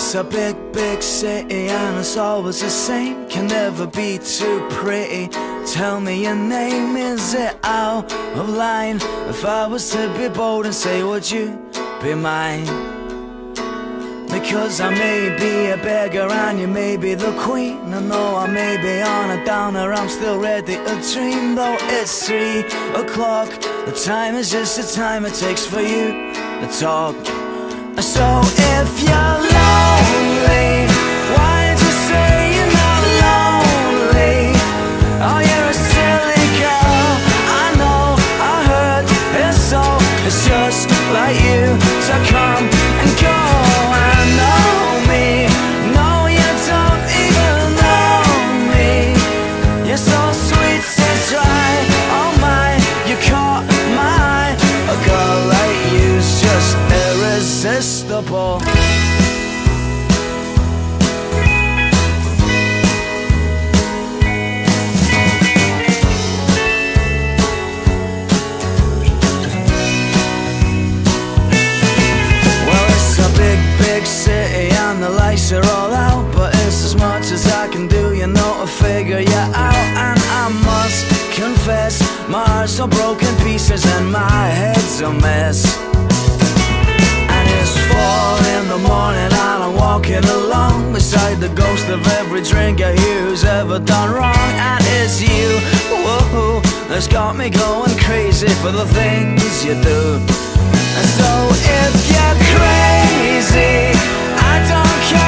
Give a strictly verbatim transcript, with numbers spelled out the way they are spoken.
it's a big, big city and it's always the same. Can never be too pretty. Tell me your name, is it out of line? If I was to be bold and say, would you be mine? Because I may be a beggar and you may be the queen. I know I may be on a downer, I'm still ready to dream. Though it's three o'clock, the time is just the time it takes for you to talk. So if you're lonely, why don't you say you're not lonely? Oh, you're a silly girl, I know, I heard it's so. It's just like you to come and go. I know me, no you don't even know me. You're so sweet and dry, oh my, you caught my eye. A girl like you's just irresistible. City and the lights are all out, but it's as much as I can do, you know, to figure you out. And I must confess, my heart's all broken pieces and my head's a mess. And it's four in the morning and I'm walking along beside the ghost of every drinker here who's ever done wrong. And it's you, whoa, that's got me going crazy for the things you do. And so if you're crazy, I don't care.